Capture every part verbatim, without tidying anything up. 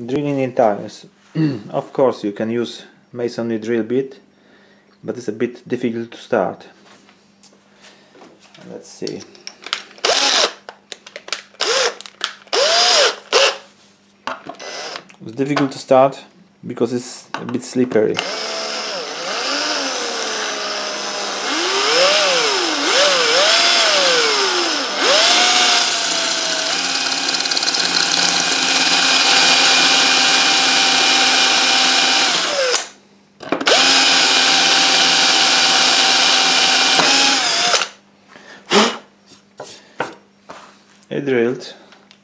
Drilling in tiles. Of course you can use masonry drill bit, but it's a bit difficult to start. Let's see. It's difficult to start because it's a bit slippery. I drilled,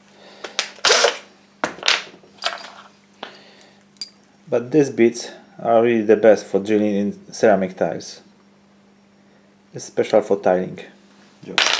but these bits are really the best for drilling in ceramic tiles. It's special for tiling job.